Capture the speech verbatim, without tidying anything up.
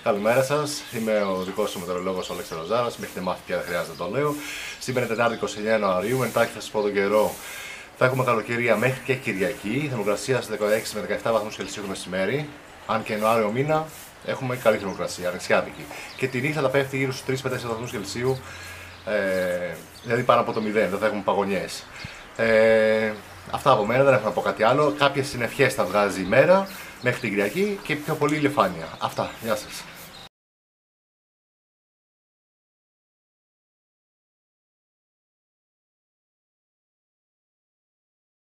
Καλημέρα σας, είμαι ο δικός σου μετεωρολόγος ο Αλέξανδρος Ζάρας, με έχετε μάθει πια, δεν χρειάζεται να το λέω. Σήμερα είναι Τετάρτη είκοσι εννέα Ιανουαρίου, εντάχει θα σας πω τον καιρό. Θα έχουμε καλοκαιρία μέχρι και Κυριακή, θερμοκρασία στις δεκαέξι με δεκαεπτά βαθμούς Κελσίου το μεσημέρι. Αν και Ιανουάριο μήνα έχουμε καλή θερμοκρασία, ανοιξιάτικη. Και τη νύχτα θα πέφτει γύρω στους τρεις με τέσσερις βαθμούς Κελσίου, ε, δηλαδή πάνω από το μηδέν, δεν θα έχουμε παγωνιές. Ε, αυτά από μένα, δεν έχω να πω κάτι άλλο. Κάποιες συννεφιές θα βγάζει η μέρα μέχρι την Κυριακή και πιο πολύ ηλιοφάνεια. Αυτά, γεια σας.